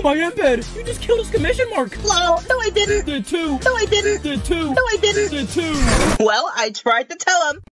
my embed! You just killed his commission mark! Lol, no I didn't! Did too! No I didn't! Did too! No I didn't! Did too! Well, I tried to tell him.